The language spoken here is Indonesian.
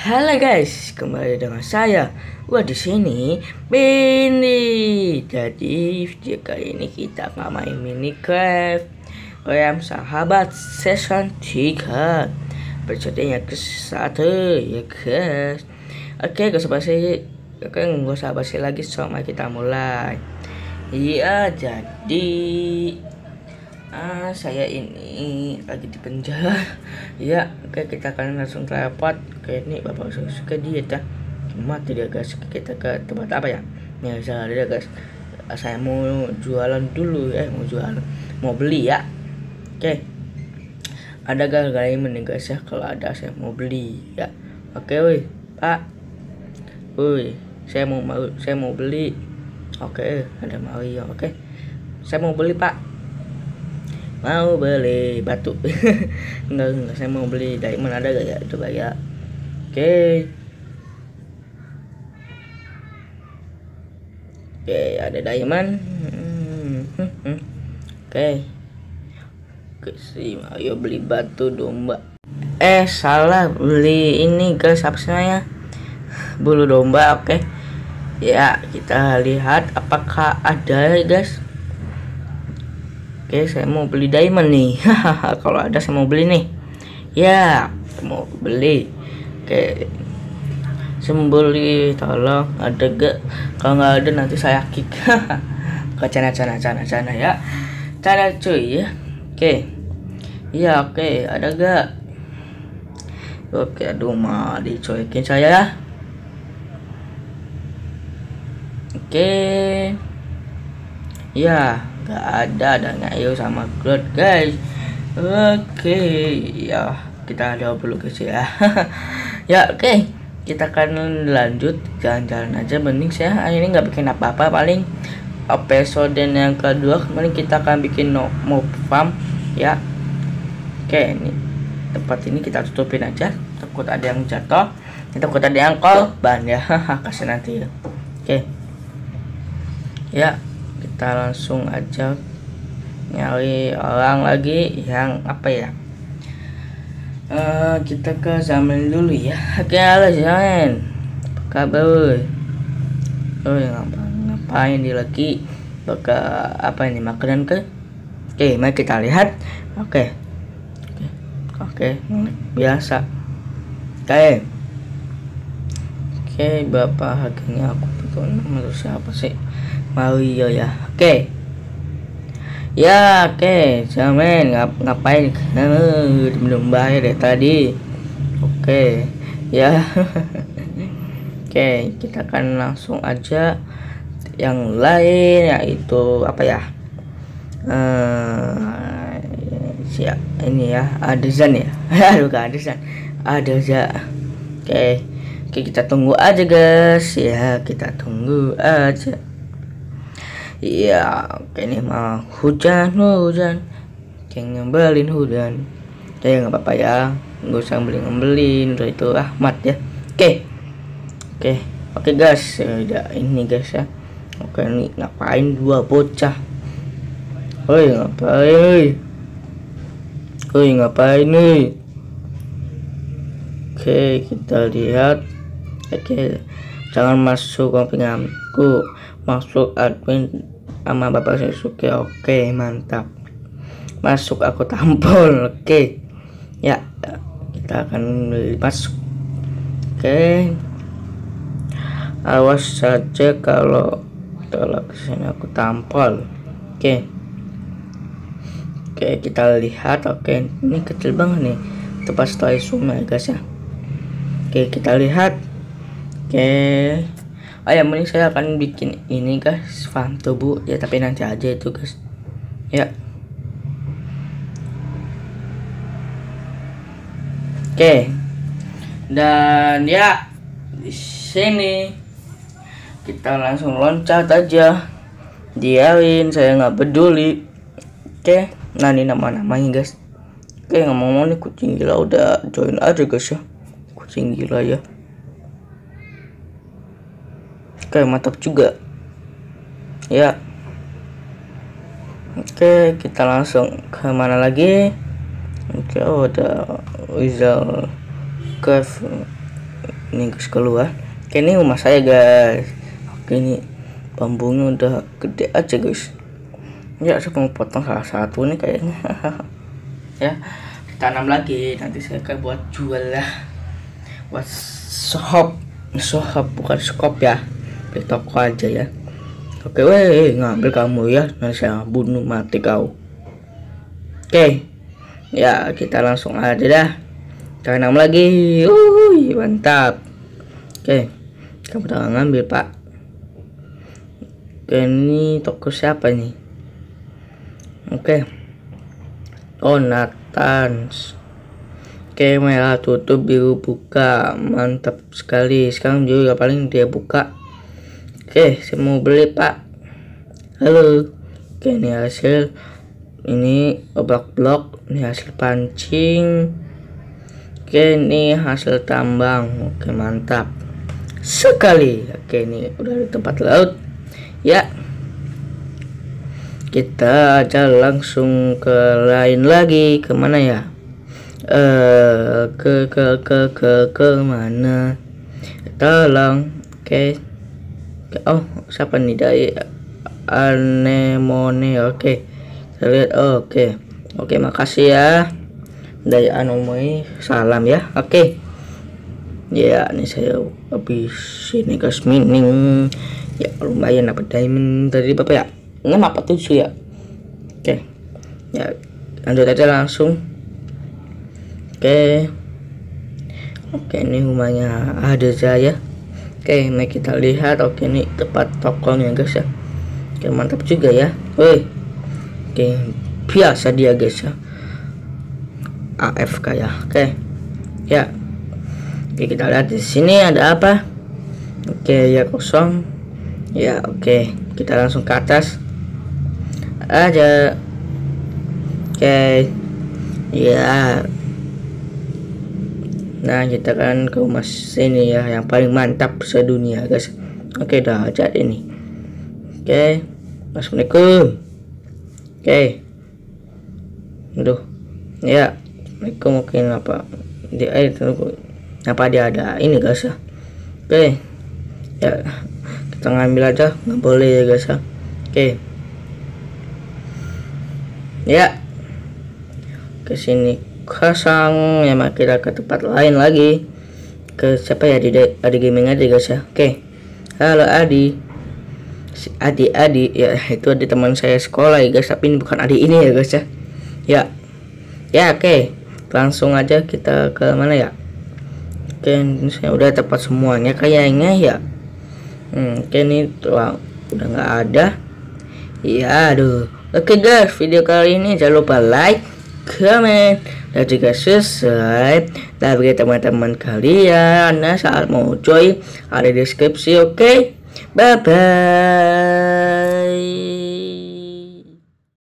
Halo guys, kembali dengan saya. Di sini Bini. Jadi video kali ini kita akan main Minecraft Realm Sahabat Season 3 episode yang ke-1 ya guys. Oke, gak usah basi lagi, sama kita mulai. Iya, jadi saya ini lagi di penjara. Ya, oke, kita akan langsung teleport ke ini. Bapak suka dia dah mati dia guys. Kita ke tempat apa ya? Ya, saya ada guys. Saya mau jualan dulu ya, mau beli ya. Oke. Ada kali ini guys ya, kalau ada saya mau beli ya. Oke, woi, Pak. Woi, saya mau beli. Oke, ada Mario. Oke. Saya mau beli, Pak. Mau beli batu. enggak, saya mau beli diamond. Ada gak ya? Coba ya. Oke, ada diamond. Oke, si Mario beli batu domba. Salah, beli ini guys, apa namanya, bulu domba. Oke ya, kita lihat apakah ada ya guys. Oke, saya mau beli diamond nih. Kalau ada saya mau beli nih. Ya, mau beli. Oke, sembeli, tolong ada gak? Kalau nggak ada nanti saya kick. Ke cana ya. Cara cuy ya. Oke. Ya, oke, ada gak? Oke, aduh, mah dicuekin saya ya. Oke. Ya, gak ada ngayo sama Groot guys. Oke, ya kita ada dulu guys ya. Ya, oke, kita akan lanjut jalan-jalan aja. Mending saya hari ini nggak bikin apa-apa, paling episode yang kedua kemarin kita akan bikin mob farm ya. Oke, ini tempat ini kita tutupin aja, takut ada yang jatuh, takut ada yang korban ya. Kasih nanti ya. Oke ya, kita langsung aja nyari orang lagi yang apa ya. Kita ke Zaman dulu ya. Oke, halo Zaman, apa kabar? Ngapain di lagi? Bakal apa ini, makanan ke? Oke, mari kita lihat. Oke, biasa. Oke, berapa harganya? Aku betul nama siapa sih? Mario ya. Oke. Ya, oke. Zaman ngapain? Belum bayar deh tadi. Oke. Ya. Oke, kita akan langsung aja yang lain, yaitu apa ya? Siap ini ya, Adezan ya. Aduh, bukan Adezan. Adeza. Oke, kita tunggu aja guys ya, kita tunggu aja. Iya, oke, ini mah hujan. Kayak ngebelin hujan. Ya nggak apa-apa ya, nggak usah ngebelin itu Ahmad ya. Oke guys, udah ini guys ya. Oke, ini ngapain dua bocah? Ngapain nih? Oke, kita lihat. Oke, jangan masuk konfirmasiku, masuk admin sama Bapak Sasuke. Oke, mantap. Masuk, aku tampol. Oke ya, kita akan masuk. Oke, awas saja kalau tolak kesini, aku tampol. Oke, kita lihat. Oke, ini kecil banget nih tempat setelah sungai guys ya. Oke, kita lihat. Oke, mending saya akan bikin ini guys, farm tubuh ya, tapi nanti aja itu guys ya. Oke, dan ya di sini kita langsung loncat aja, diarin, saya nggak peduli. Oke, nah ini nama-namanya guys. Oke, ngomong-ngomong nih, kucing gila udah join aja guys ya, kucing gila ya. Oke, mantap juga ya. Oke, kita langsung ke mana lagi? Oke, ada Wizard Cave. ini guys keluar. Oke, ini rumah saya guys. Oke, ini bambunya udah gede aja guys. Ya, saya mau potong salah satu nih kayaknya. Ya, ditanam lagi, nanti saya akan buat jual lah, buat shop bukan skop ya, di toko aja ya. Oke, weh, ngambil kamu ya, nanti saya bunuh mati kau. Oke, ya kita langsung aja dah, tanam lagi. Mantap. Oke, kamu udah ngambil pak. Oke, ini toko siapa nih? Oke, oh Natans. Oke, merah tutup, biru buka, mantap sekali. Sekarang juga paling dia buka. Oke, saya mau beli pak. Halo. Oke, ini hasil, ini blok, ini hasil pancing. Oke, ini hasil tambang. Oke, mantap sekali. Oke, ini udah di tempat laut ya. Kita aja langsung ke lain lagi. Kemana ya? Ke mana? Tolong. Oke. Oh, siapa nih? Dari Anemone. Oke, saya lihat. Oke, makasih ya dari Anemone. Salam ya. Oke. Ya, ini saya habis ini guys, mining. Ya, lumayan dapat diamond tadi bapak ya. 6 apa 7 ya. Oke, ya lanjut aja langsung. Oke, ini rumahnya ada saya. Oke, mari kita lihat. Oke, ini tempat tokonya guys ya. Oke, mantap juga ya. Woi, oke, biasa dia guys ya, AFK ya. Oke ya, oke, kita lihat di sini ada apa. Oke, ya kosong ya. Oke, kita langsung ke atas aja. Oke ya, nah kita kan ke rumah sini ya, yang paling mantap sedunia guys. Oke, udah jadi nih. Oke, assalamualaikum. Oke, aduh ya, assalamualaikum. Mungkin apa dia apa dia ada ini guys ya. Oke ya, kita ngambil aja, nggak boleh ya guys ya. Oke ya, ke sini kosong ya, kita ke tempat lain lagi. Ke siapa ya? Adi gaming aja guys ya. Oke, halo Adi. Si Adi ya, itu ada teman saya sekolah ya guys, tapi ini bukan Adi ini ya guys ya. Ya oke, langsung aja kita ke mana ya. Oke, ini saya udah tepat semuanya kayaknya ya. Oke, ini udah nggak ada ya. Aduh. Oke guys, video kali ini jangan lupa like, comment, dan juga subscribe. Dan bagi teman-teman kalian saat mau join ada di deskripsi. Oke, bye bye.